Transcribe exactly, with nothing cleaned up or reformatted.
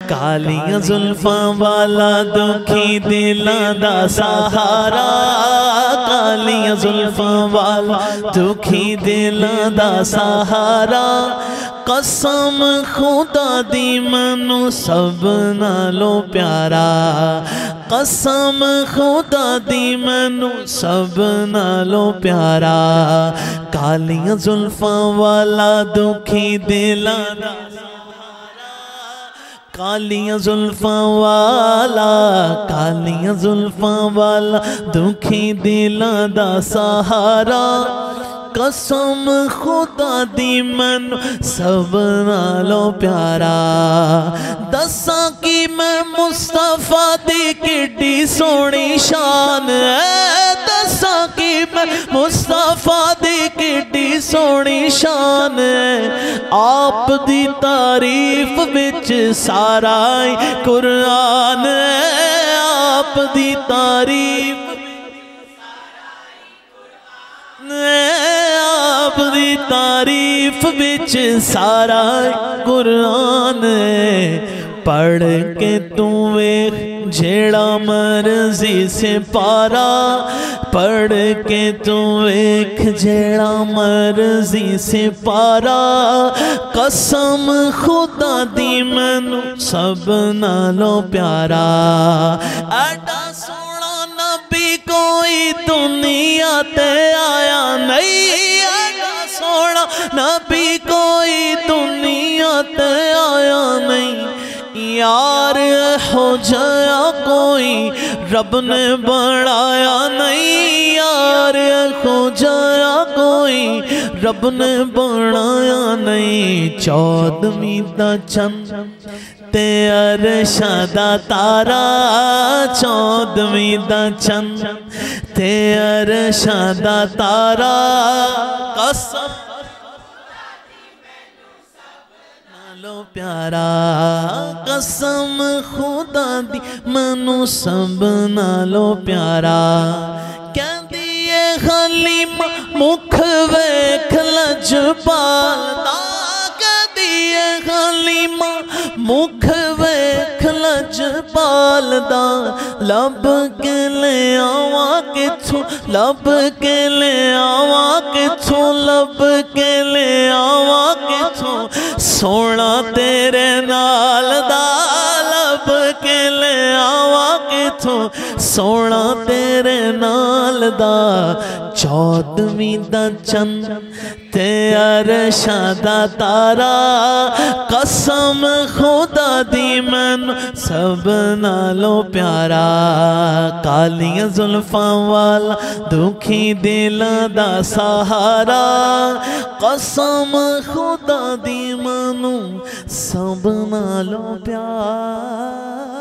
کالیاں زلفاں والا دکھی دلاں دا سہارا کالیاں زلفاں والا دکھی دلاں دا سہارا قسم خدا دی منو سب نالوں پیارا قسم خدا دی منو سب نالوں پیارا کالیاں زلفاں والا دکھی دلاں دا کالیاں زلفاں والا کالیاں زلفاں والا دکھی دلاں دا سہارا قسم خدا دی من سب نالوں پیارا دساں کی میں مصطفیٰ دی کڈی سونی شان ہے دساں کی میں مصطفیٰ دی کڈی سونی شان ہے آپ دی تعریف وچ سارا قرآن ہے آپ دی تعریف آپ دی تعریف وچ سارا قرآن ہے پڑھ کے تو ویکھ جھیڑا مرضی سے پارا پڑھ کے تو ویکھ جھیڑا مرضی سے پارا قسم خدا دی منو سب نالوں پیارا ایڈا سونا نبی کوئی دنیا تے آیا نہیں ایڈا سونا نبی کوئی دنیا تے آیا نہیں یار ہو جایا کوئی رب نے بڑھایا نہیں یار ہو جایا کوئی رب نے بڑھایا نہیں چودھویں دا چند تے عرشاں دا تارا چودھویں دا چند تے عرشاں دا تارا قسم پیارا قسم خدا دی منو سب نالوں پیارا کہندی اے حلیمہ مکھ ویکھ لجپالدا کہندی اے حلیمہ مکھ ویکھ لجپالدا لب کے لے آواں کتھوں لب کے لے آواں کتھوں لب کے لے آواں کتھوں سونا تیرے نال دا لب کے لے آواں کتھوں سونا تیرے نال دا چودھویں دا چند تے عرشاں دا تارا قسم خدا دی من سب نالوں پیارا کالیاں زلفاں والا دکھی دلاں دا سہارا قسم خدا دی منو سب نالوں پیارا